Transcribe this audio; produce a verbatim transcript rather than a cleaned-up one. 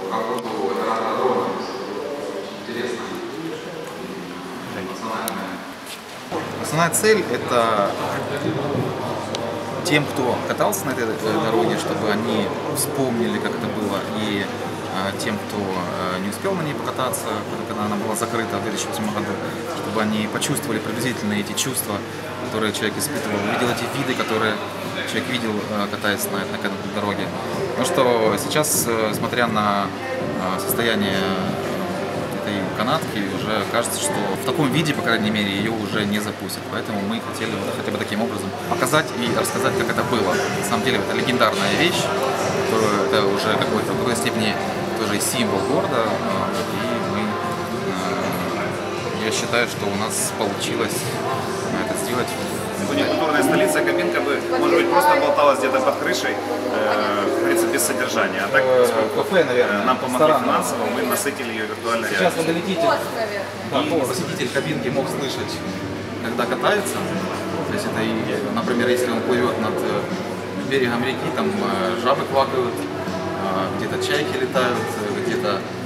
по поводу дрона. Интересно. Основная цель – это тем, кто катался на этой дороге, чтобы они вспомнили, как это было, и тем, кто не успел на ней покататься, когда она была закрыта в две тысячи восьмом году, чтобы они почувствовали приблизительно эти чувства, которые человек испытывал, увидел эти виды, которые человек видел, катаясь на, на этой дороге. Ну что сейчас, смотря на состояние этой канатки, уже кажется, что в таком виде, по крайней мере, ее уже не запустят. Поэтому мы хотели вот хотя бы таким образом показать и рассказать, как это было. На самом деле это легендарная вещь, это уже какой-то, в какой-то степени тоже символ города. И мы, я считаю, что у нас получилось это сделать. Культурная столица, кабинка бы, может быть, просто болталась где-то под крышей, э, как говорится, без содержания. А так, кафе, наверное, нам помогли финансово, мы насытили ее виртуально реальностью. Сейчас водолетитель, да, посетитель кабинки мог слышать, когда катается. То есть это, и, например, если он плывет над берегом реки, там жабы квакают, где-то чайки летают, где-то